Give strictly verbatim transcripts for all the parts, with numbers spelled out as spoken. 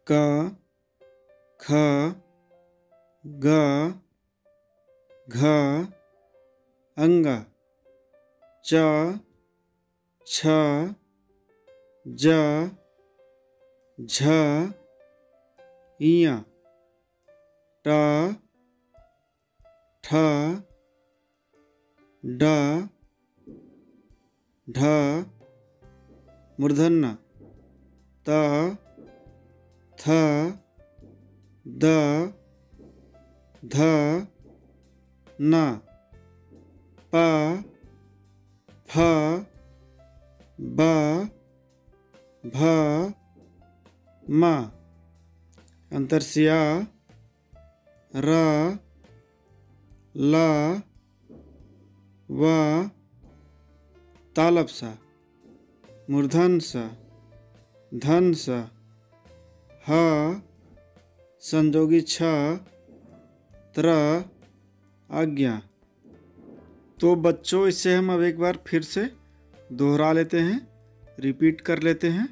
क ख ग घ अंगा च छ ज झ इया ट ठ ड ढ मूर्धन्य त थ द ध न प फ ब भ म अंतरसिया र ल व तालब सा मूर्धन सा धन सा ह संजोगी छ त्र आज्ञा। तो बच्चों इससे हम अब एक बार फिर से दोहरा लेते हैं, रिपीट कर लेते हैं।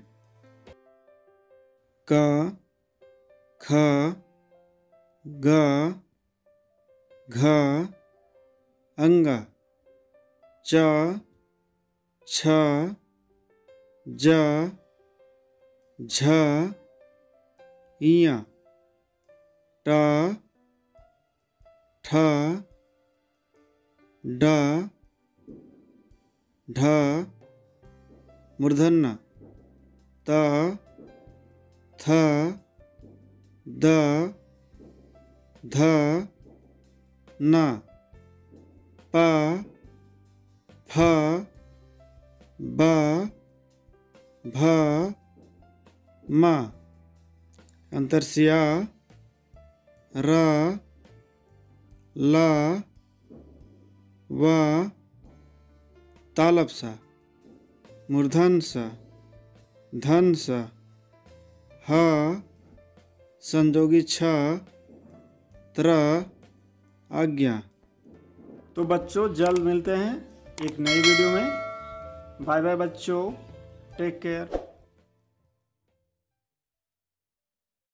क ख ग घ अंगा च छ ज झ इया ट ठ ड ढ मूर्धन्य त थ द ध न प फ ब भ म अंतरसिया र ल व तालब सा मूर्धन सा धन सा ह संजोगी छ त्र आज्ञा। तो बच्चों जल्द मिलते हैं एक नई वीडियो में। बाय बाय बच्चों, टेक केयर।